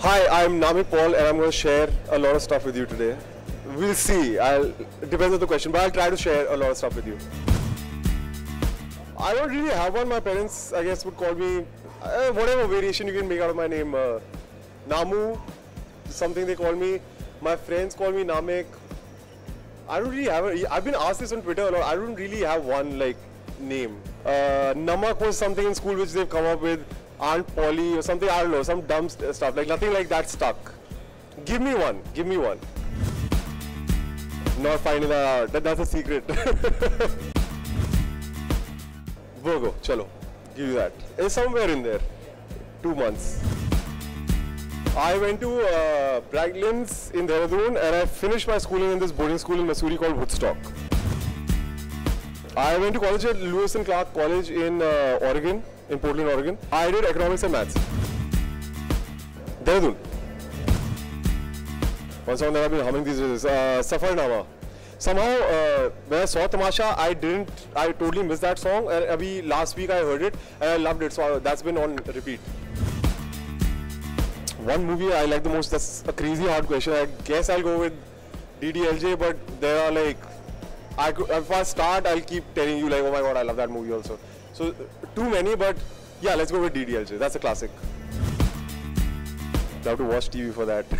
Hi, I'm Namik Paul and I'm going to share a lot of stuff with you today. We'll see. It depends on the question, but I'll try to share a lot of stuff with you. I don't really have one. My parents, I guess, would call me whatever variation you can make out of my name. Namu, something they call me. My friends call me Namik. I don't really have I've been asked this on Twitter a lot. I don't really have one name. Namak was something in school which they've come up with. Aunt Polly or something, I don't know, some dumb stuff, nothing like that stuck. Give me one. Not finding that out, that's a secret. Virgo, chalo, give you that. It's somewhere in there, 2 months. I went to Braglands in Dehradun and I finished my schooling in this boarding school in Missouri called Woodstock. I went to college at Lewis and Clark College in Oregon, in Portland, Oregon. I did economics and maths. Dehradun. One song that I've been humming these days is Safarnama. Somehow, when I saw Tamasha, I totally missed that song. And last week I heard it and I loved it, so that's been on repeat. One movie I like the most, that's a crazy hard question. I guess I'll go with DDLJ, but there are if I start, I'll keep telling you oh my god, I love that movie also. So, too many, but yeah, let's go with DDLJ. That's a classic. You have to watch TV for that.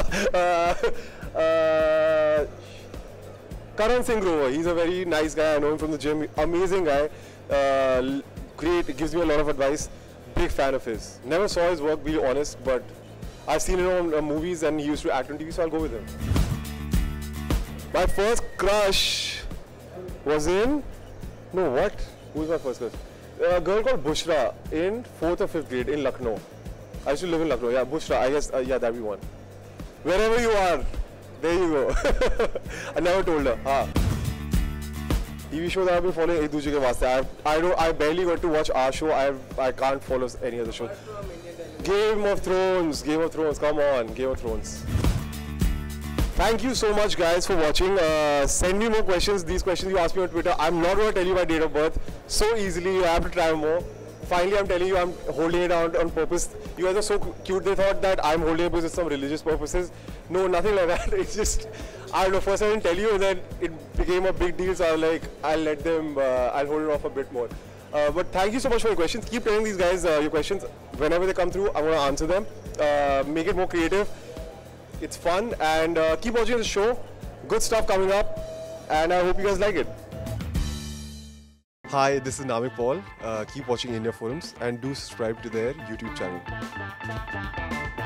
Karan Singh Grover, he's a very nice guy. I know him from the gym. Amazing guy. Great, gives me a lot of advice. Big fan of his. Never saw his work, be honest, but I've seen him on movies and he used to act on TV, so I'll go with him. My first crush was in... No, what? Who was my first crush? A girl called Bushra in 4th or 5th grade in Lucknow. I used to live in Lucknow. Yeah, Bushra. I guess, yeah, that'd be one. Wherever you are, there you go. I never told her. TV show that I've been following, Ek Dooje Ke Waaste. I barely got to watch our show. I can't follow any other show. Game of Thrones. Come on, Game of Thrones. Thank you so much guys for watching. Send me more questions. These questions you asked me on Twitter. I'm not going to tell you my date of birth so easily. You have to try more. Finally, I'm telling you, I'm holding it out on purpose. You guys are so cute. They thought that I'm holding it because of some religious purposes. No, nothing like that. It's just, I don't know, first I didn't tell you and then it became a big deal. So I was like, I'll let them, I'll hold it off a bit more. But thank you so much for your questions. Keep telling these guys your questions. Whenever they come through, I'm going to answer them. Make it more creative. It's fun and keep watching the show. Good stuff coming up and I hope you guys like it. Hi, this is Namik Paul. Keep watching India Forums and do subscribe to their YouTube channel.